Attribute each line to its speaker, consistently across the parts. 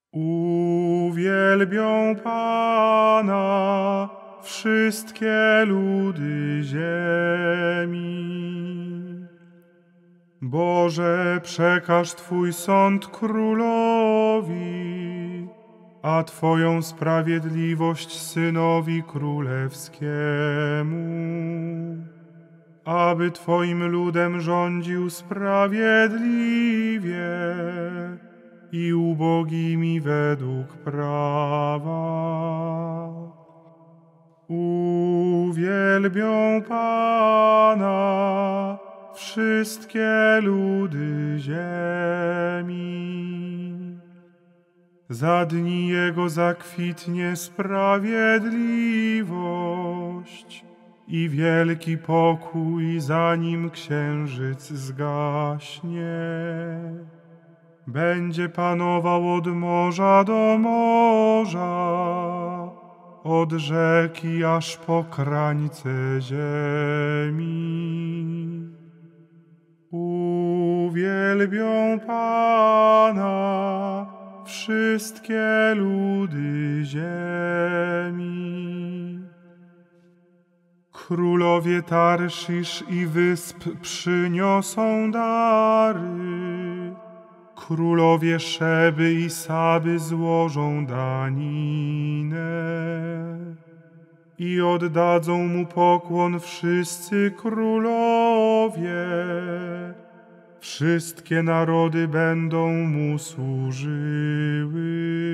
Speaker 1: Uwielbią Pana wszystkie ludy ziemi. Boże, przekaż Twój sąd królowi, a Twoją sprawiedliwość synowi królewskiemu, aby Twoim ludem rządził sprawiedliwie i ubogimi według prawa. Uwielbią Pana wszystkie ludy ziemi. Za dni Jego zakwitnie sprawiedliwość i wielki pokój, zanim księżyc zgaśnie. Będzie panował od morza do morza, od rzeki aż po krańce ziemi. Uwielbią Pana wszystkie ludy ziemi. Królowie Tarszisz i wysp przyniosą dary, królowie Szeby i Saby złożą daninę i oddadzą mu pokłon wszyscy królowie. Wszystkie narody będą mu służyły.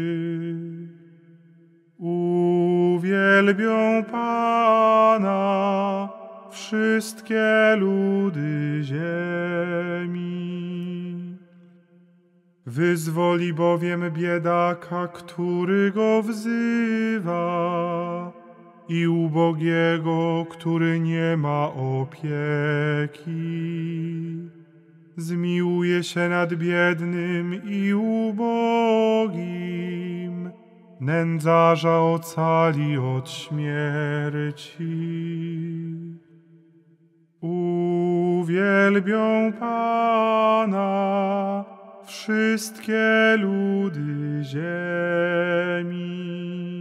Speaker 1: Uwielbią Pana wszystkie ludy ziemi. Wyzwoli bowiem biedaka, który go wzywa, i ubogiego, który nie ma opieki. Zmiłuje się nad biednym i ubogim, nędzarza ocali od śmierci. Uwielbią Pana wszystkie ludy ziemi.